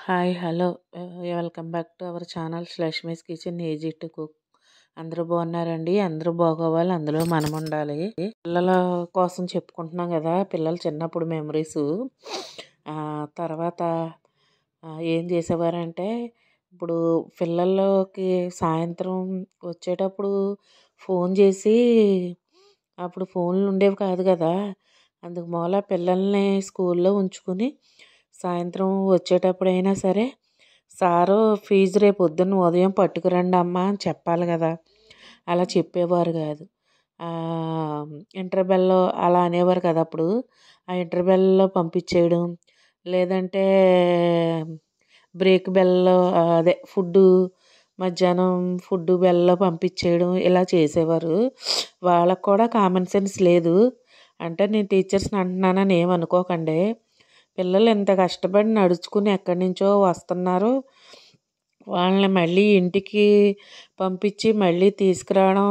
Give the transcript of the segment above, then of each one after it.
Hi hello welcome back to our channel Lakshmi's kitchen easy to cook. అందరూ బాగున్నారండి. అందరూ బాగోవాలి, అందులో మనం ఉండాలి. పిల్లల కోసం చెప్పుకుంటున్నాం కదా, పిల్లలు చిన్నప్పుడు మెమరీస్. తర్వాత ఏం చేసేవారంటే, ఇప్పుడు పిల్లలకి సాయంత్రం వచ్చేటప్పుడు ఫోన్ చేసి, అప్పుడు ఫోన్లు ఉండేవి కాదు కదా, అందుకు మూల పిల్లల్ని స్కూల్లో ఉంచుకుని సాయంత్రం వచ్చేటప్పుడైనా సరే, సారు ఫీజు రేపు పొద్దున్న ఉదయం పట్టుకురండి అమ్మా అని చెప్పాలి కదా, అలా చెప్పేవారు కాదు. ఇంటర్వెల్లో అలా అనేవారు కదా అప్పుడు. ఆ ఇంటర్వెల్లో పంపించేయడం, లేదంటే బ్రేక్ బెల్లో అదే ఫుడ్డు, మధ్యాహ్నం ఫుడ్ బెల్లో పంపించేయడం, ఇలా చేసేవారు. వాళ్ళకు కూడా కామన్ సెన్స్ లేదు. అంటే నేను టీచర్స్ని అంటున్నానని ఏమనుకోకండి. పిల్లలు ఎంత కష్టపడి నడుచుకుని ఎక్కడి నుంచో వస్తున్నారు, వాళ్ళని మళ్ళీ ఇంటికి పంపించి మళ్ళీ తీసుకురావడం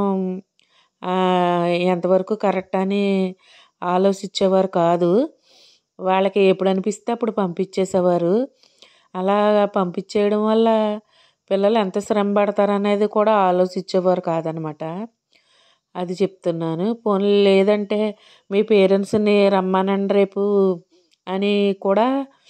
ఎంతవరకు కరెక్ట్ అని ఆలోచించేవారు కాదు. వాళ్ళకి ఎప్పుడు అనిపిస్తే అప్పుడు పంపించేసేవారు. అలా పంపించేయడం వల్ల పిల్లలు ఎంత శ్రమ పడతారు అనేది కూడా ఆలోచించేవారు కాదనమాట. అది చెప్తున్నాను. పోనీ లేదంటే మీ పేరెంట్స్ని రమ్మనండి రేపు అని కూడా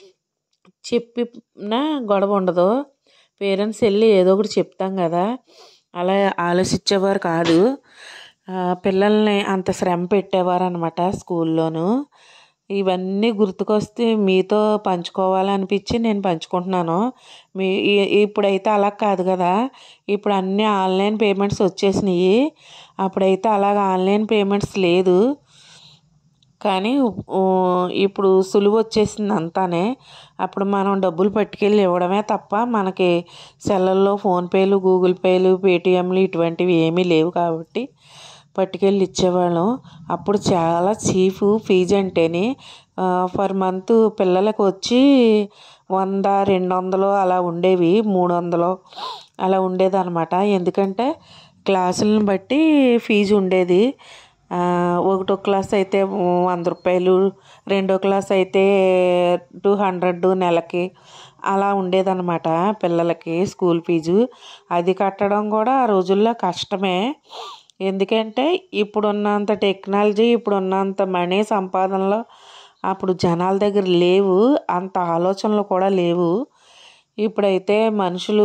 చెప్పిన గొడవ ఉండదు. పేరెంట్స్ వెళ్ళి ఏదో ఒకటి చెప్తాం కదా, అలా ఆలోచించేవారు కాదు. పిల్లల్ని అంత శ్రమ పెట్టేవారు అనమాట స్కూల్లోనూ. ఇవన్నీ గుర్తుకొస్తే మీతో పంచుకోవాలనిపించి నేను పంచుకుంటున్నాను. మీ ఇప్పుడైతే అలా కాదు కదా, ఇప్పుడు అన్నీ ఆన్లైన్ పేమెంట్స్ వచ్చేసినాయి. అప్పుడైతే అలాగ ఆన్లైన్ పేమెంట్స్ లేదు. కానీ ఇప్పుడు సులువు వచ్చేసింది అంతానే. అప్పుడు మనం డబ్బులు పట్టుకెళ్ళి ఇవ్వడమే తప్ప మనకి సెల్లల్లో ఫోన్పేలు, గూగుల్ పేలు, పేటిఎంలు ఇటువంటివి ఏమీ లేవు కాబట్టి పట్టుకెళ్ళి ఇచ్చేవాళ్ళం. అప్పుడు చాలా చీఫ్ ఫీజు అంటేనే పర్ మంత్ పిల్లలకు వచ్చి 100, 200 అలా ఉండేవి, 300 అలా ఉండేదన్నమాట. ఎందుకంటే క్లాసులను బట్టి ఫీజు ఉండేది. ఒకటో క్లాస్ అయితే 100 రూపాయలు, రెండో క్లాస్ అయితే 200 నెలకి అలా ఉండేదన్నమాట పిల్లలకి స్కూల్ ఫీజు. అది కట్టడం కూడా ఆ రోజుల్లో కష్టమే. ఎందుకంటే ఇప్పుడున్నంత టెక్నాలజీ, ఇప్పుడున్నంత మనీ సంపాదనలో అప్పుడు జనాల దగ్గర లేవు, అంత ఆలోచనలు కూడా లేవు. ఇప్పుడైతే మనుషులు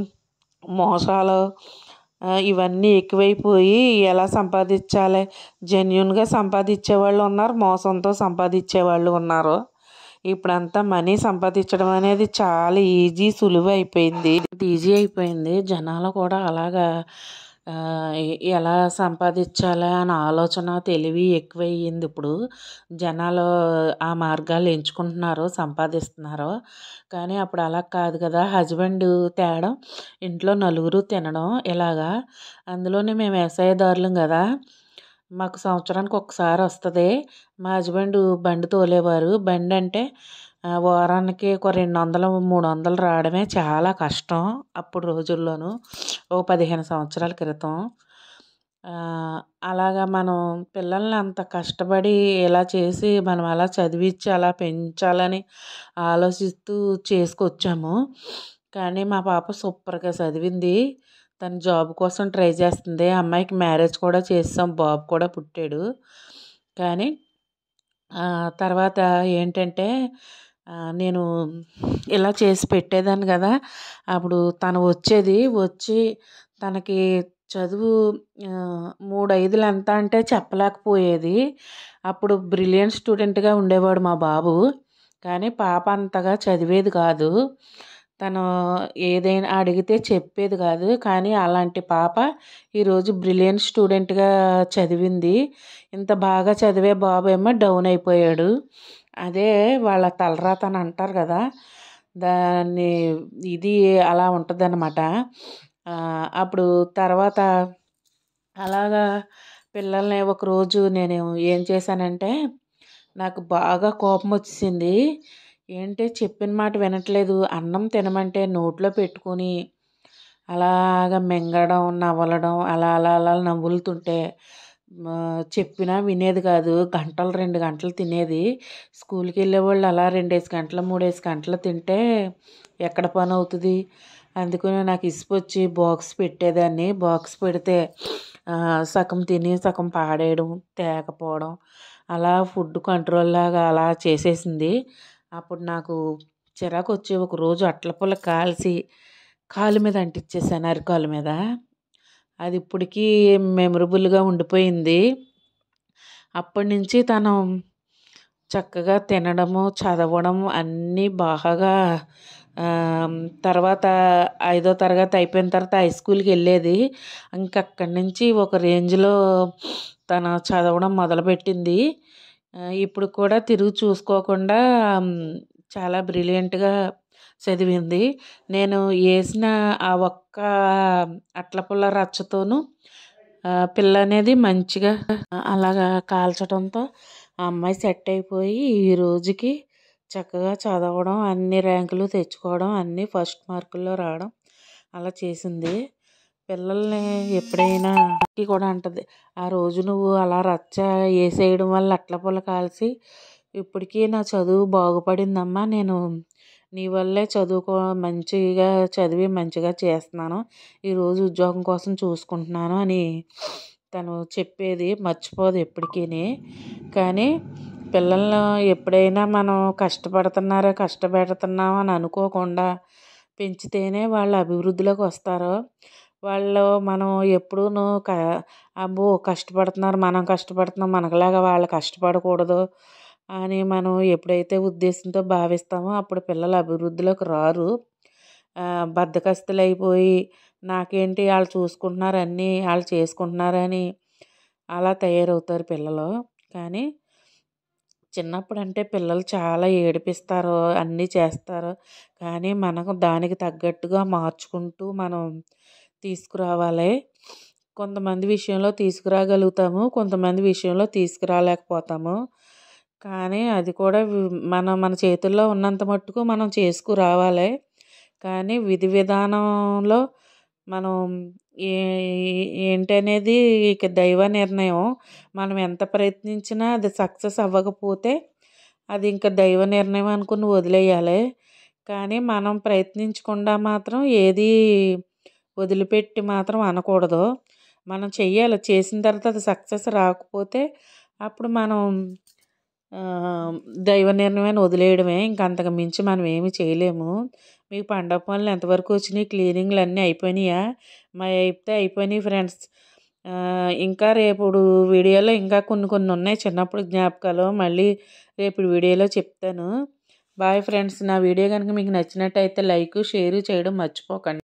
మోసాలు ఇవన్నీ ఎక్కువైపోయి ఎలా సంపాదించాలి, జెన్యున్గా సంపాదించే వాళ్ళు ఉన్నారు, మోసంతో సంపాదించే వాళ్ళు ఉన్నారు. ఇప్పుడంతా మనీ సంపాదించడం అనేది చాలా సులువు అయిపోయింది, ఈజీ అయిపోయింది. జనాలు కూడా అలాగా ఎలా సంపాదించాలి అని ఆలోచన, తెలివి ఎక్కువయ్యింది. ఇప్పుడు జనాలు ఆ మార్గాలు ఎంచుకుంటున్నారు, సంపాదిస్తున్నారు. కానీ అప్పుడు అలా కాదు కదా, హస్బెండ్ తేడం, ఇంట్లో నలుగురు తినడం ఇలాగా. అందులోనే మేము వ్యవసాయదారులం కదా, మాకు సంవత్సరానికి ఒకసారి వస్తుంది. మా హస్బెండ్ బండి తోలేవారు. బండి అంటే వారానికి ఒక 200, 300 రావడమే చాలా కష్టం అప్పుడు రోజుల్లోనూ, ఓ 15 సంవత్సరాల క్రితం. అలాగా మనం పిల్లల్ని అంత కష్టపడి ఇలా చేసి మనం అలా చదివించి అలా పెంచాలని ఆలోచిస్తూ చేసుకొచ్చాము. కానీ మా పాప సూపర్గా చదివింది. తను జాబ్ కోసం ట్రై చేస్తుంది. అమ్మాయికి మ్యారేజ్ కూడా చేసాం, బాబు కూడా పుట్టాడు. కానీ తర్వాత ఏంటంటే నేను ఇలా చేసి పెట్టేదాన్ని కదా, అప్పుడు తను వచ్చి తనకి చదువు 3-5 ఎంత అంటే చెప్పలేకపోయేది. అప్పుడు బ్రిలియంట్ స్టూడెంట్గా ఉండేవాడు మా బాబు. కానీ పాప అంతగా చదివేది కాదు. తను ఏదైనా అడిగితే చెప్పేది కాదు. కానీ అలాంటి పాప ఈరోజు బ్రిలియంట్ స్టూడెంట్గా చదివింది. ఇంత బాగా చదివే బాబు ఏమో డౌన్ అయిపోయాడు. అదే వాళ్ళ తలరాత అని అంటారు కదా, దాన్ని ఇది అలా ఉంటుంది అన్నమాట. అప్పుడు తర్వాత అలాగా పిల్లల్ని ఒకరోజు నేను ఏం చేశానంటే, నాకు బాగా కోపం వచ్చింది. ఏంటి చెప్పిన మాట వినట్లేదు, అన్నం తినమంటే నోట్లో పెట్టుకొని అలాగ మింగడం, నవలడం, అలా అలా అలా నవ్వులుతుంటే చెప్పినా వినేది కాదు. గంటలు 2 గంటలు తినేది. స్కూల్కి వెళ్ళేవాళ్ళు అలా 2 గంటలు 3 గంటలు తింటే ఎక్కడ పని అవుతుంది. అందుకని నాకు ఇసుకొచ్చి బాక్స్ పెట్టేదాన్ని. బాక్స్ పెడితే సగం తిని సగం పాడేయడం, తేకపోవడం, అలా ఫుడ్ కంట్రోల్ లాగా అలా చేసేసింది. అప్పుడు నాకు చిరాకు వచ్చి ఒకరోజు అట్ల పుల్ల కాల్చి కాలు మీద అంటించేసాను, అరికాలు మీద. అది ఇప్పటికీ మెమరబుల్గా ఉండిపోయింది. అప్పటి నుంచి తను చక్కగా తినడము, చదవడం అన్నీ బాగా. తర్వాత 5వ తరగతి అయిపోయిన తర్వాత హై స్కూల్కి వెళ్ళేది. అక్కడి నుంచి ఒక రేంజ్లో తను చదవడం మొదలుపెట్టింది. ఇప్పుడు కూడా తిరిగి చూసుకోకుండా చాలా బ్రిలియంట్గా చదివింది. నేను వేసిన ఆ ఒక్క అట్ల పుల్ల రచ్చతోనూ పిల్ల అనేది మంచిగా అలాగా కాల్చడంతో ఆ అమ్మాయి సెట్ అయిపోయి ఈ రోజుకి చక్కగా చదవడం, అన్ని ర్యాంకులు తెచ్చుకోవడం, అన్నీ ఫస్ట్ మార్కుల్లో రావడం అలా చేసింది. పిల్లల్ని ఎప్పుడైనా కూడా అంటది, ఆ రోజు నువ్వు అలా రచ్చ వేసేయడం వల్ల అట్ల పుల్ల కాల్చి ఇప్పటికీ నా చదువు బాగుపడిందమ్మా. నేను నీ వల్లే మంచిగా చదివి మంచిగా చేస్తున్నాను. ఈరోజు ఉద్యోగం కోసం చూసుకుంటున్నాను అని తను చెప్పేది. మర్చిపోదు ఎప్పటికీ. కానీ పిల్లలను ఎప్పుడైనా మనం కష్టపెడుతున్నాం అని అనుకోకుండా పెంచితేనే వాళ్ళు అభివృద్ధిలోకి వస్తారు. మనం ఎప్పుడూను అబ్బో కష్టపడుతున్నారు, మనం కష్టపడుతున్నాం, మనకులాగా వాళ్ళు కష్టపడకూడదు అని మనం ఎప్పుడైతే ఉద్దేశంతో భావిస్తామో అప్పుడు పిల్లలు అభివృద్ధిలోకి రారు. బద్ధకస్తులు అయిపోయి నాకేంటి వాళ్ళు చూసుకుంటున్నారు, అన్నీ వాళ్ళు చేసుకుంటున్నారని అలా తయారవుతారు పిల్లలు. కానీ చిన్నప్పుడు అంటే పిల్లలు చాలా ఏడిపిస్తారు, అన్నీ చేస్తారు. కానీ మనకు దానికి తగ్గట్టుగా మార్చుకుంటూ మనం తీసుకురావాలి. కొంతమంది విషయంలో తీసుకురాగలుగుతాము, కొంతమంది విషయంలో తీసుకురాలేకపోతాము. కానీ అది కూడా మన చేతుల్లో ఉన్నంత మట్టుకు మనం చేసుకురావాలి. కానీ విధి విధానంలో మనం ఏంటనేది ఇక దైవ నిర్ణయం. మనం ఎంత ప్రయత్నించినా అది సక్సెస్ అవ్వకపోతే అది ఇంకా దైవ నిర్ణయం అనుకుని వదిలేయాలి. కానీ మనం ప్రయత్నించకుండా మాత్రం ఏది వదిలిపెట్టి మాత్రం అనకూడదు. మనం చెయ్యాలి. చేసిన తర్వాత అది సక్సెస్ రాకపోతే అప్పుడు మనం దైవ నిర్ణయాన్ని వదిలేయడమే. ఇంక అంతకు మించి మనం ఏమి చేయలేము. మీకు పండగ పనులు ఎంతవరకు వచ్చినాయి? క్లీనింగ్లు అన్నీ అయిపోయినాయా? మా అయితే అయిపోయినాయి ఫ్రెండ్స్. ఇంకా రేపుడు వీడియోలో ఇంకా కొన్ని ఉన్నాయి చిన్నప్పుడు జ్ఞాపకాలు. మళ్ళీ రేపు వీడియోలో చెప్తాను. Bye friends. నా వీడియో కనుక మీకు నచ్చినట్టయితే లైక్, షేర్ చేయడం మర్చిపోకండి.